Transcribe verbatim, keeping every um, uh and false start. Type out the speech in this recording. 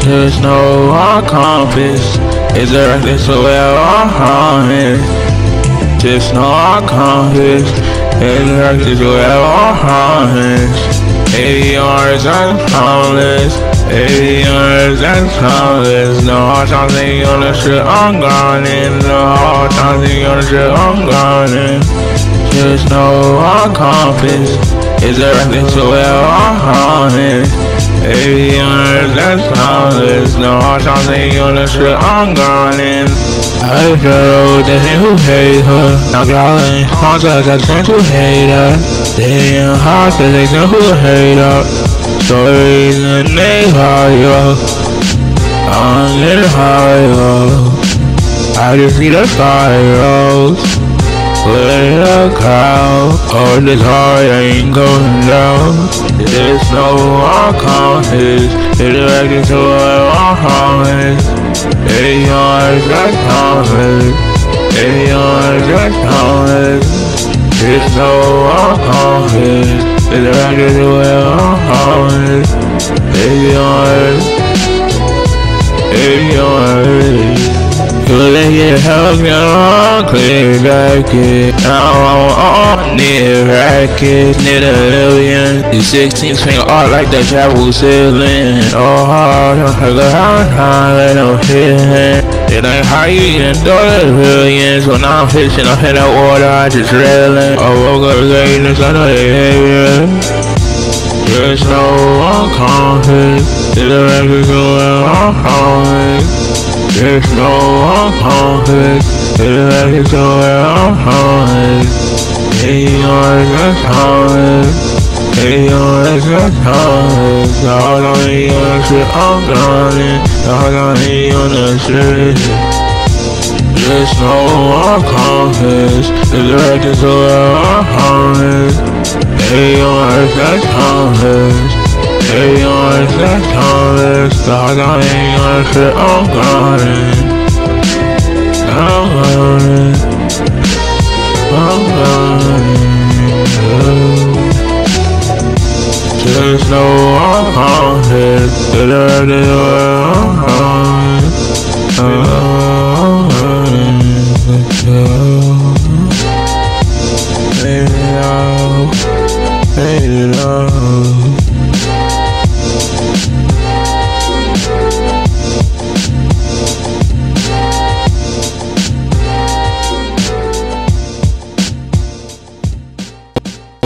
There's no accomplice. It's directed so well on. Just no accomplice. It's directed so well on. eighty yards and promise. eighty yards and promise. No hard time thinking on the shit I'm grinding. No hard time thinking on the shit I'm grinding. There's no accomplice. It's directed so well on. eighty yards and promise. No hard time thinking on the shit I'm grinding. I feel that who hate her. Now growling, contact that turn to hater. They in hard cause they know who hate her. Stories and they higher. I'm getting higher. I just see the spirals. Put in a crowd. Oh, this heart ain't going down. There's no accomplice. It's directed to a promise. eighty yards and promise. eighty yards and promise. There's no accomplice. It's directed to a promise. eighty yards. eighty yards. Could they get hugged and clear back it? I don't need a racket, need a million. These sixteen swing art like the travel ceiling. Oh, hard, look how high, let them hit. It ain't how you eating dollars, billions. When I'm fishing, I'm in the water, I just reeling. I woke up greatness, I know they behavior. There's no accomplice. It's a record going on. There's no accomplice. It's a record going on. eighty yards and promise. eighty yards and promise. All on me on the shit I'm grinding. All on me on the shit. There's no accomplice. It's a record going on. eighty yards and promise. eighty yards and promise. All on me on the shit I'm grinding. I'm grinding. I'm grinding. There's no accomplice. There's no accomplice.